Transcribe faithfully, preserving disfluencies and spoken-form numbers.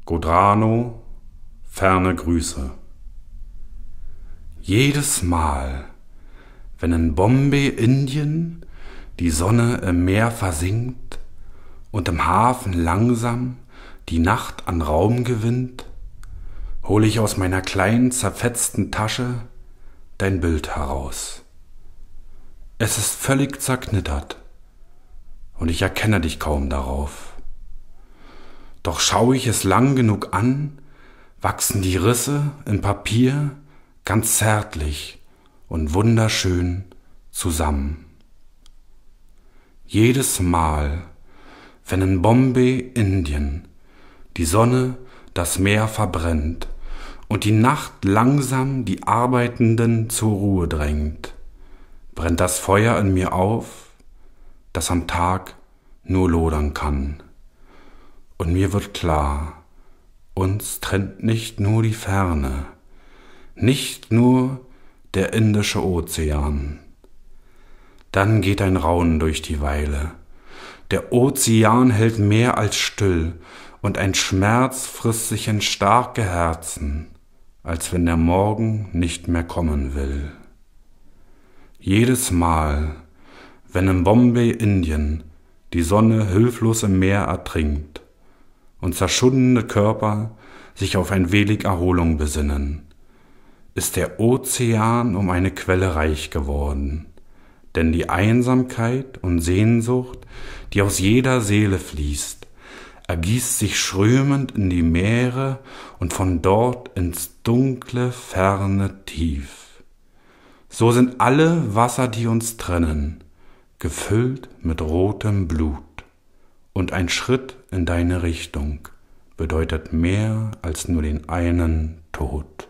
Godrano, ferne Grüße. Jedes Mal, wenn in Bombay, Indien, die Sonne im Meer versinkt und im Hafen langsam die Nacht an Raum gewinnt, hole ich aus meiner kleinen zerfetzten Tasche dein Bild heraus. Es ist völlig zerknittert und ich erkenne dich kaum darauf. Doch schaue ich es lang genug an, wachsen die Risse im Papier ganz zärtlich und wunderschön zusammen. Jedes Mal, wenn in Bombay, Indien, die Sonne das Meer verbrennt und die Nacht langsam die Arbeitenden zur Ruhe drängt, brennt das Feuer in mir auf, das am Tag nur lodern kann. Und mir wird klar, uns trennt nicht nur die Ferne, nicht nur der Indische Ozean. Dann geht ein Raunen durch die Weile. Der Ozean hält mehr als still, und ein Schmerz frisst sich in starke Herzen, als wenn der Morgen nicht mehr kommen will. Jedes Mal, wenn in Bombay, Indien, die Sonne hilflos im Meer ertrinkt und zerschundene Körper sich auf ein wenig Erholung besinnen, ist der Ozean um eine Quelle reich geworden, denn die Einsamkeit und Sehnsucht, die aus jeder Seele fließt, ergießt sich strömend in die Meere und von dort ins dunkle, ferne Tief. So sind alle Wasser, die uns trennen, gefüllt mit rotem Blut, und ein Schritt in deine Richtung bedeutet mehr als nur den einen Tod.